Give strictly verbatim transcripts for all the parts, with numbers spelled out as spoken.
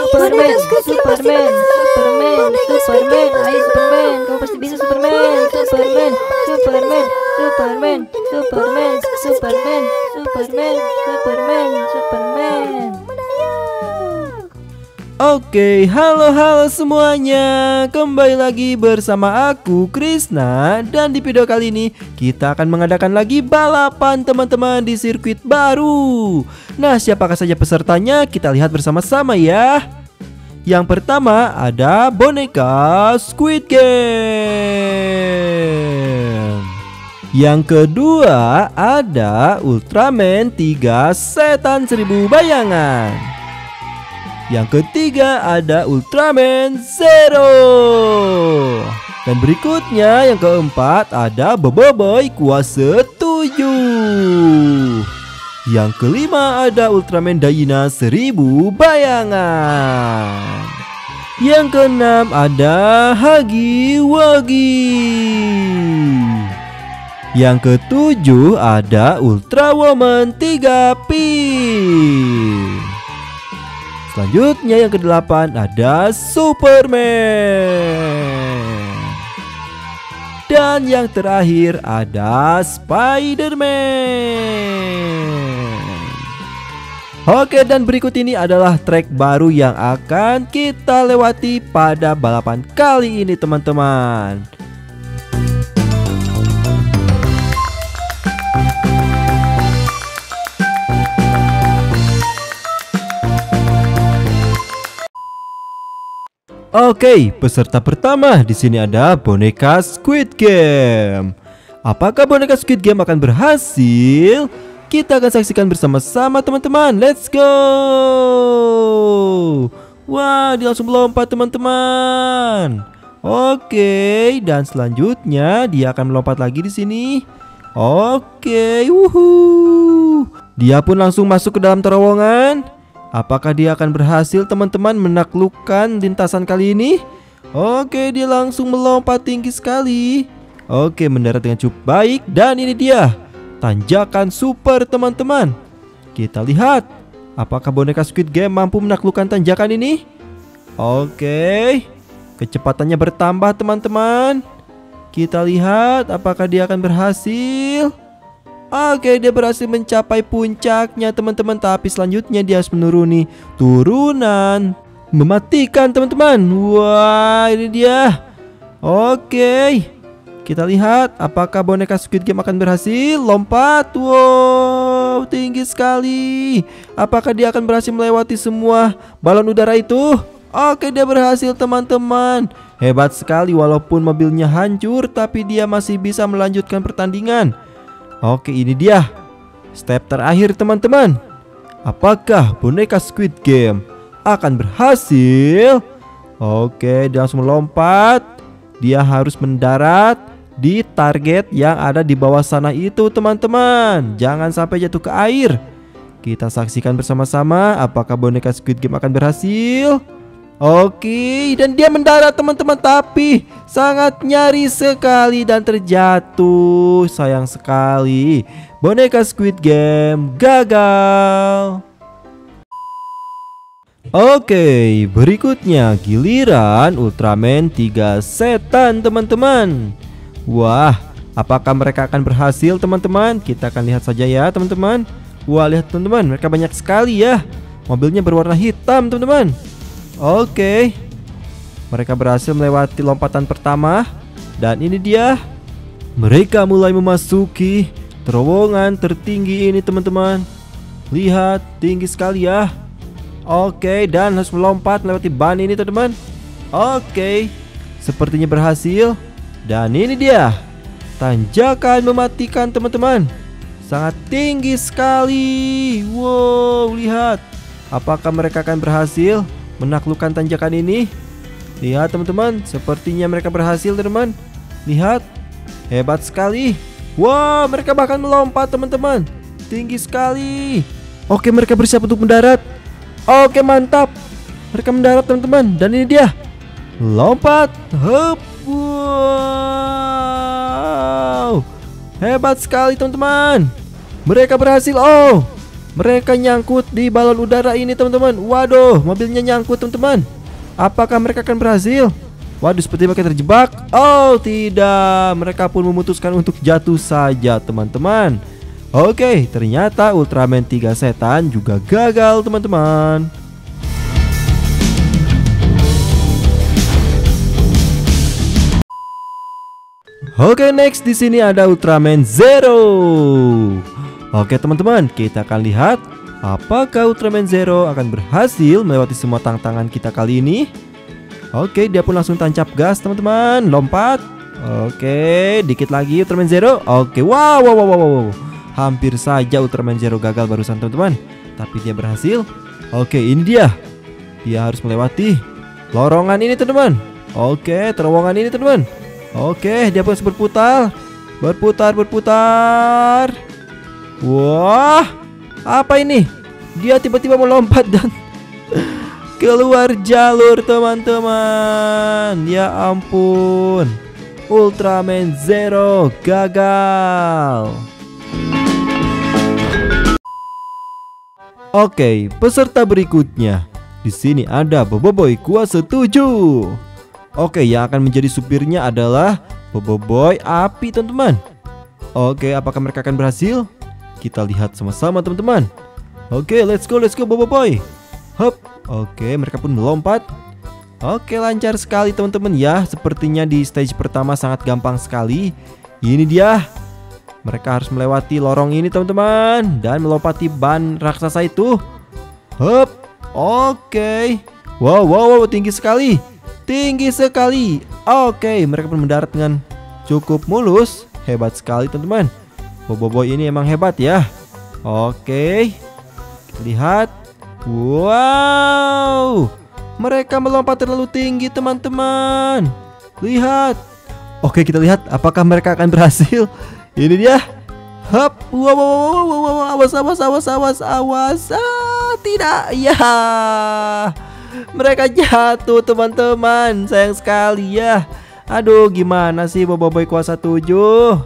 Superman, Superman, Superman, Superman, ayo Superman, kamu pasti bisa Superman, Superman, Superman, Superman, Superman, Superman, Superman, Superman, Superman. Oke, halo halo semuanya. Kembali lagi bersama aku Krisna. Dan di video kali ini kita akan mengadakan lagi balapan teman-teman di sirkuit baru. Nah, siapakah saja pesertanya? Kita lihat bersama-sama ya. Yang pertama ada boneka Squid Game. Yang kedua ada Ultraman tiga Setan Seribu Bayangan. Yang ketiga ada Ultraman Zero. Dan berikutnya yang keempat ada Boboiboy Kuasa tujuh. Yang kelima ada Ultraman Dyna Seribu Bayangan. Yang keenam ada Huggy Wuggy. Yang ketujuh ada Ultra Woman tiga pin. Selanjutnya yang kedelapan ada Superman. Dan yang terakhir ada Spider-Man. Oke, dan berikut ini adalah trek baru yang akan kita lewati pada balapan kali ini teman-teman. Oke, peserta pertama di sini ada boneka Squid Game. Apakah boneka Squid Game akan berhasil? Kita akan saksikan bersama-sama teman-teman. Let's go! Wah, dia langsung melompat teman-teman. Oke, dan selanjutnya dia akan melompat lagi di sini. Oke, wuhu. Dia pun langsung masuk ke dalam terowongan. Apakah dia akan berhasil teman-teman menaklukkan lintasan kali ini? Oke, dia langsung melompat tinggi sekali. Oke, mendarat dengan cukup baik. Dan ini dia tanjakan super teman-teman. Kita lihat apakah boneka Squid Game mampu menaklukkan tanjakan ini. Oke, kecepatannya bertambah teman-teman. Kita lihat apakah dia akan berhasil. Oke, dia berhasil mencapai puncaknya teman-teman. Tapi selanjutnya dia harus menuruni turunan mematikan teman-teman. Wah, ini dia. Oke, kita lihat apakah boneka Squid Game akan berhasil lompat. Wow, tinggi sekali. Apakah dia akan berhasil melewati semua balon udara itu? Oke, dia berhasil teman-teman. Hebat sekali, walaupun mobilnya hancur tapi dia masih bisa melanjutkan pertandingan. Oke, ini dia step terakhir teman-teman. Apakah boneka Squid Game akan berhasil? Oke, dia langsung melompat. Dia harus mendarat di target yang ada di bawah sana itu teman-teman. Jangan sampai jatuh ke air. Kita saksikan bersama-sama apakah boneka Squid Game akan berhasil. Oke, dan dia mendarat teman-teman, tapi sangat nyaris sekali dan terjatuh. Sayang sekali, boneka Squid Game gagal. Oke, berikutnya giliran Ultraman tiga Setan teman-teman. Wah, apakah mereka akan berhasil teman-teman? Kita akan lihat saja ya teman-teman. Wah, lihat teman-teman, mereka banyak sekali ya. Mobilnya berwarna hitam teman-teman. Oke, mereka berhasil melewati lompatan pertama. Dan ini dia, mereka mulai memasuki terowongan tertinggi ini teman-teman. Lihat, tinggi sekali ya. Oke, dan harus melompat melewati ban ini teman-teman. Oke, sepertinya berhasil. Dan ini dia, tanjakan mematikan teman-teman. Sangat tinggi sekali. Wow, lihat. Apakah mereka akan berhasil menaklukkan tanjakan ini? Lihat teman-teman, sepertinya mereka berhasil teman-teman. Lihat, hebat sekali. Wow, mereka bahkan melompat teman-teman. Tinggi sekali. Oke, mereka bersiap untuk mendarat. Oke, mantap. Mereka mendarat teman-teman. Dan ini dia, lompat. Hup. Wow, hebat sekali teman-teman. Mereka berhasil. Oh, Mereka nyangkut di balon udara ini teman-teman. Waduh, mobilnya nyangkut teman-teman. Apakah mereka akan berhasil? Waduh, seperti mereka terjebak. Oh tidak, mereka pun memutuskan untuk jatuh saja teman-teman. Oke, ternyata Ultraman tiga setan juga gagal teman-teman. Oke, next di sini ada Ultraman Zero. Oke teman-teman, kita akan lihat apakah Ultraman Zero akan berhasil melewati semua tantangan kita kali ini. Oke, dia pun langsung tancap gas teman-teman, lompat. Oke, dikit lagi Ultraman Zero. Oke, wow, wow, wow, wow. Hampir saja Ultraman Zero gagal barusan teman-teman, tapi dia berhasil. Oke, ini dia. Dia harus melewati lorongan ini teman-teman. Oke, terowongan ini teman-teman. Oke, dia pun harus berputar, berputar, berputar. Wah, apa ini? Dia tiba-tiba melompat dan keluar jalur teman-teman. Ya ampun, Ultraman Zero gagal. Oke, peserta berikutnya. Di sini ada Boboiboy kuasa tujuh. Oke, yang akan menjadi supirnya adalah Boboiboy api teman-teman. Oke, apakah mereka akan berhasil? Kita lihat sama-sama teman-teman. Oke, let's go, let's go Boboiboy. Hop. Oke, mereka pun melompat. Oke, lancar sekali teman-teman ya. Sepertinya di stage pertama sangat gampang sekali. Ini dia. Mereka harus melewati lorong ini teman-teman dan melompati ban raksasa itu. Hop. Oke. Wow, wow, wow, tinggi sekali. Tinggi sekali. Oke, mereka pun mendarat dengan cukup mulus. Hebat sekali teman-teman. Boboiboy ini emang hebat ya. Oke, kita lihat. Wow, mereka melompat terlalu tinggi teman-teman. Lihat. Oke, kita lihat apakah mereka akan berhasil. Ini dia. Hop. Wow, wow, wow, wow, wow. Awas, awas, awas, awas, awas. Ah, tidak. Ya, mereka jatuh teman-teman. Sayang sekali ya. Aduh, gimana sih Boboiboy kuasa tujuh.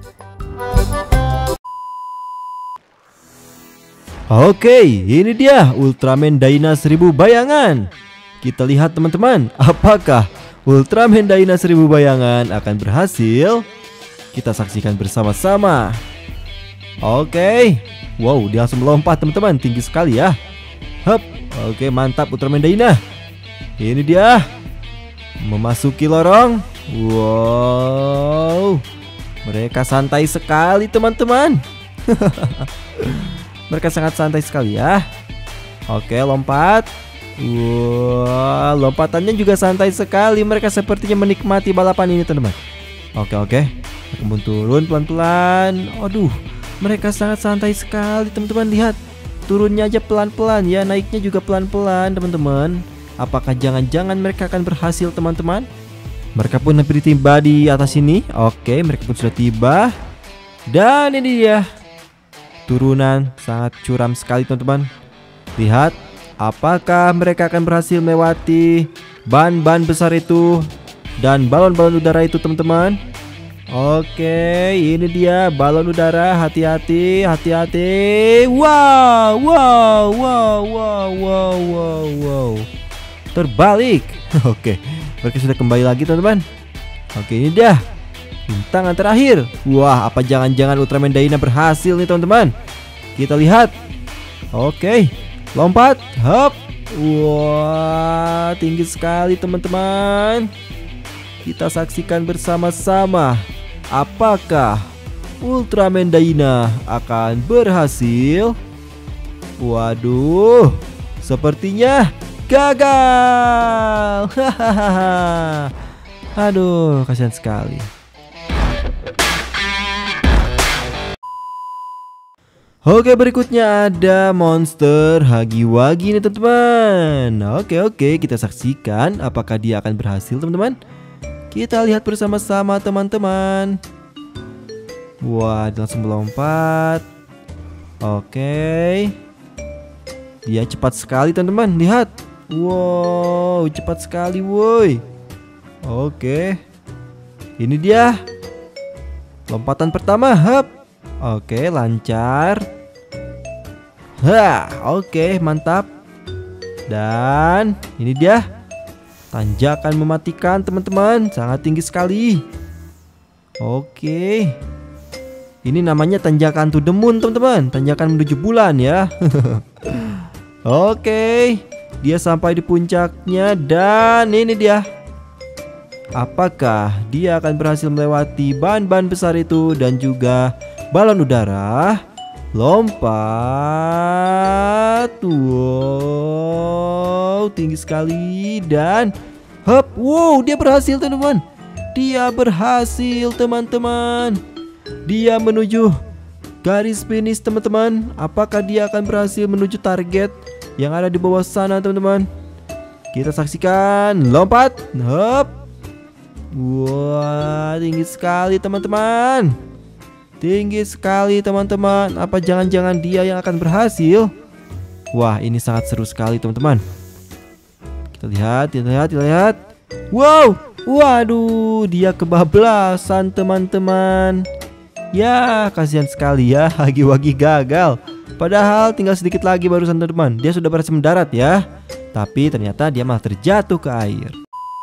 Oke, ini dia Ultraman Dyna seribu bayangan. Kita lihat teman-teman, apakah Ultraman Dyna seribu bayangan akan berhasil? Kita saksikan bersama-sama. Oke. Wow, dia langsung melompat teman-teman, tinggi sekali ya. Hup. Oke, mantap Ultraman Dyna. Ini dia. Memasuki lorong. Wow. Mereka santai sekali teman-teman. Mereka sangat santai sekali ya. Oke, lompat. Wah, lompatannya juga santai sekali. Mereka sepertinya menikmati balapan ini teman-teman. Oke, oke. Kemudian turun pelan-pelan. Aduh, mereka sangat santai sekali teman-teman. Lihat, turunnya aja pelan-pelan ya. Naiknya juga pelan-pelan teman-teman. Apakah jangan-jangan mereka akan berhasil teman-teman? Mereka pun hampir tiba di atas ini. Oke, mereka pun sudah tiba. Dan ini dia. Turunan sangat curam sekali teman-teman. Lihat, apakah mereka akan berhasil melewati ban-ban besar itu dan balon-balon udara itu teman-teman. Oke, ini dia balon udara. Hati-hati, hati-hati. Wow, wow, wow, wow, wow, wow, wow. Terbalik. Oke, mereka sudah kembali lagi teman-teman. Oke, ini dia rintangan terakhir. Wah, apa jangan-jangan Ultraman Dyna berhasil nih teman-teman? Kita lihat. Oke, lompat. Hop. Wah, tinggi sekali teman-teman. Kita saksikan bersama-sama. Apakah Ultraman Dyna akan berhasil? Waduh, sepertinya gagal. Hahaha. Aduh, kasihan sekali. Oke, berikutnya ada monster Hagiwagi nih teman-teman. Oke oke, kita saksikan apakah dia akan berhasil teman-teman. Kita lihat bersama-sama teman-teman. Wah, dia langsung melompat. Oke. Dia cepat sekali teman-teman, lihat. Wow, cepat sekali woi. Oke. Ini dia. Lompatan pertama, hop. Oke, lancar. Hah, oke, mantap. Dan ini dia tanjakan mematikan teman-teman, sangat tinggi sekali. Oke. Ini namanya tanjakan to the moon teman-teman, tanjakan menuju bulan ya. Oke, dia sampai di puncaknya dan ini dia. Apakah dia akan berhasil melewati ban-ban besar itu dan juga balon udara? Lompat. Wow, tinggi sekali dan hop. Wow, dia berhasil teman-teman. Dia berhasil teman-teman. Dia menuju garis finish teman-teman. Apakah dia akan berhasil menuju target yang ada di bawah sana teman-teman? Kita saksikan. Lompat. Hop. Wah, tinggi sekali teman-teman. Tinggi sekali teman-teman. Apa jangan-jangan dia yang akan berhasil? Wah, ini sangat seru sekali teman-teman. Kita lihat, kita lihat, kita lihat. Wow. Waduh, dia kebablasan teman-teman. Ya, kasihan sekali ya, Hagi-Wagi gagal. Padahal tinggal sedikit lagi barusan teman-teman. Dia sudah berhasil mendarat ya. Tapi ternyata dia malah terjatuh ke air.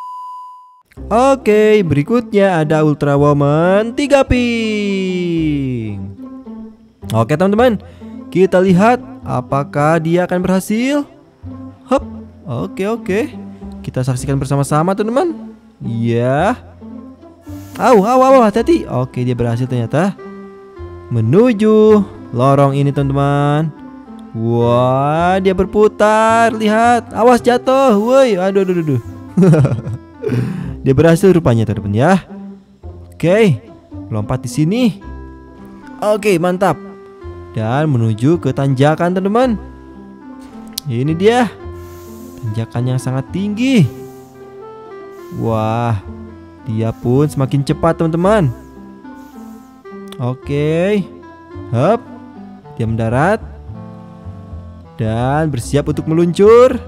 Oke, berikutnya ada Ultra Woman tiga pink. Oke teman-teman, kita lihat apakah dia akan berhasil. Hop, oke oke. Kita saksikan bersama-sama teman-teman. Ya. Au, au, au, hati-hati. Oke, dia berhasil ternyata menuju lorong ini teman-teman. Wah, dia berputar. Lihat, awas jatuh. Woi, aduh, aduh, aduh. Dia berhasil rupanya teman-teman ya. Oke, lompat di sini. Oke, mantap. Dan menuju ke tanjakan teman-teman. Ini dia tanjakan yang sangat tinggi. Wah, dia pun semakin cepat teman-teman. Oke. Hop. Dia mendarat dan bersiap untuk meluncur.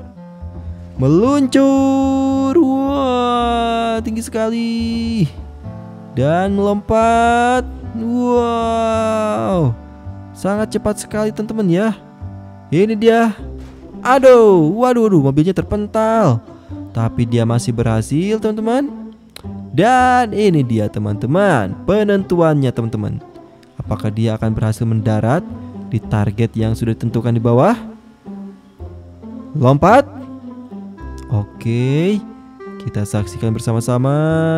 Meluncur. Wah, tinggi sekali. Dan melompat. Wow, sangat cepat sekali teman-teman ya. Ini dia. Aduh, waduh, waduh, mobilnya terpental. Tapi dia masih berhasil teman-teman. Dan ini dia teman-teman, penentuannya teman-teman. Apakah dia akan berhasil mendarat di target yang sudah ditentukan di bawah? Lompat. Oke, kita saksikan bersama-sama.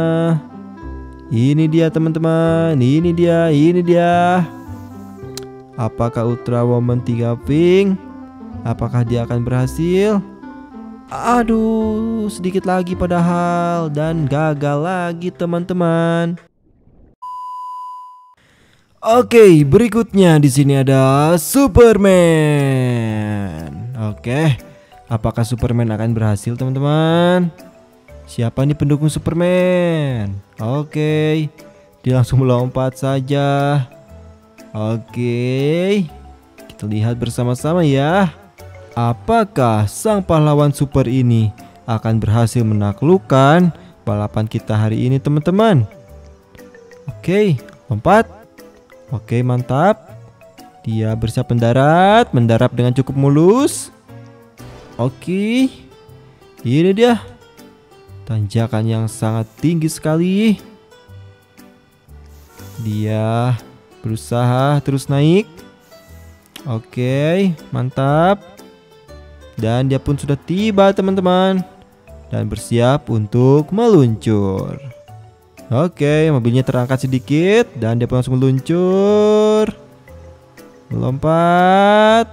Ini dia teman-teman, ini dia, ini dia. Apakah Ultra Woman tiga pink? Apakah dia akan berhasil? Aduh, sedikit lagi padahal dan gagal lagi teman-teman. Oke, berikutnya di sini ada Superman. Oke, apakah Superman akan berhasil teman-teman? Siapa nih pendukung Superman? Oke, dia langsung melompat saja. Oke, kita lihat bersama-sama ya. Apakah sang pahlawan super ini akan berhasil menaklukkan balapan kita hari ini teman-teman? Oke, lompat. Oke, mantap. Dia bersiap mendarat, mendarat dengan cukup mulus. Oke, ini dia tanjakan yang sangat tinggi sekali. Dia berusaha terus naik. Oke, mantap. Dan dia pun sudah tiba teman-teman, dan bersiap untuk meluncur. Oke, mobilnya terangkat sedikit dan dia pun langsung meluncur. Melompat.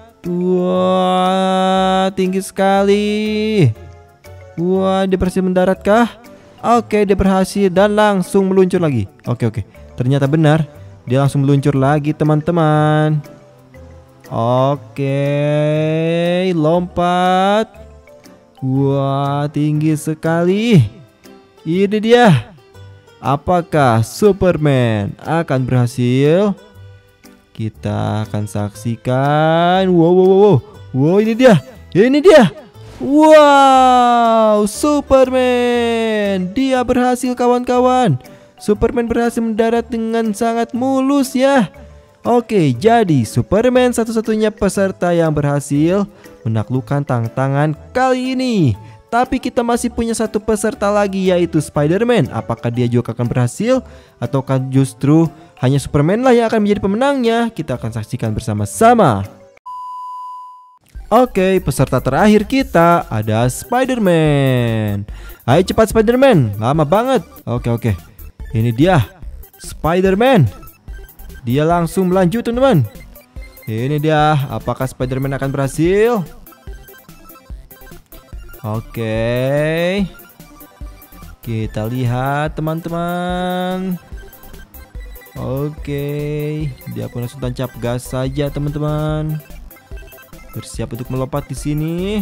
Wah, tinggi sekali. Wah, dia berhasil mendaratkah? Oke, dia berhasil dan langsung meluncur lagi. Oke, oke. Ternyata benar, dia langsung meluncur lagi teman-teman. Oke, lompat. Wah, tinggi sekali. Ini dia. Apakah Superman akan berhasil? Kita akan saksikan. Wow, wow, wow, wow, ini dia. Ini dia. Wow, Superman. Dia berhasil kawan-kawan. Superman berhasil mendarat dengan sangat mulus ya. Oke, jadi Superman satu-satunya peserta yang berhasil menaklukkan tantangan kali ini. Tapi kita masih punya satu peserta lagi, yaitu Spider-Man. Apakah dia juga akan berhasil ataukah justru hanya Superman lah yang akan menjadi pemenangnya? Kita akan saksikan bersama-sama. Oke, peserta terakhir kita ada Spider-Man. Ayo cepat Spider-Man, lama banget. Oke oke, ini dia Spider-Man. Dia langsung melanjut teman-teman. Ini dia, apakah Spider-Man akan berhasil? Oke, kita lihat teman-teman. Oke, dia pun langsung tancap gas saja teman-teman. Bersiap untuk melompat di sini.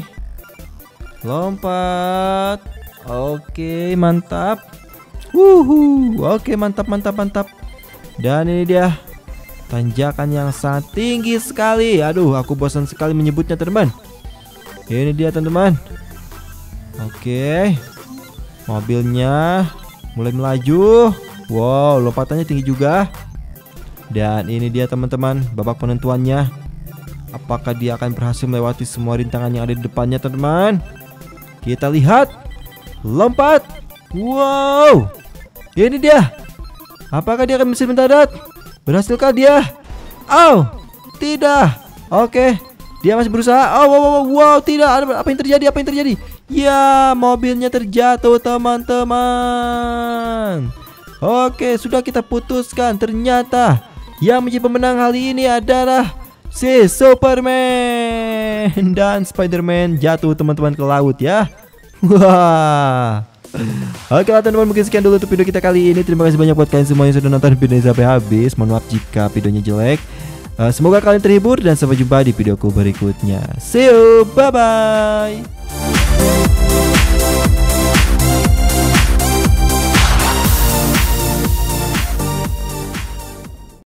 Lompat. Oke, mantap. Wuhu. Oke, mantap mantap mantap. Dan ini dia tanjakan yang sangat tinggi sekali. Aduh, aku bosan sekali menyebutnya teman-teman. Ini dia teman-teman. Oke, mobilnya mulai melaju. Wow, lompatannya tinggi juga. Dan ini dia teman-teman, babak penentuannya. Apakah dia akan berhasil melewati semua rintangan yang ada di depannya teman-teman? Kita lihat. Lompat. Wow, ini dia. Apakah dia akan bisa mendarat? Berhasilkah dia? Oh, tidak. Oke, dia masih berusaha. Oh, wow, wow, wow, tidak. Apa yang terjadi? Apa yang terjadi? Ya, mobilnya terjatuh teman-teman. Oke, sudah kita putuskan. Ternyata yang menjadi pemenang kali ini adalah si Superman. Dan Spider-Man jatuh teman-teman ke laut ya. Wah. Oke lah teman-teman, mungkin sekian dulu untuk video kita kali ini. Terima kasih banyak buat kalian semua yang sudah nonton video ini sampai habis. Mohon maaf jika videonya jelek. uh, Semoga kalian terhibur dan sampai jumpa di videoku berikutnya. See you, bye bye.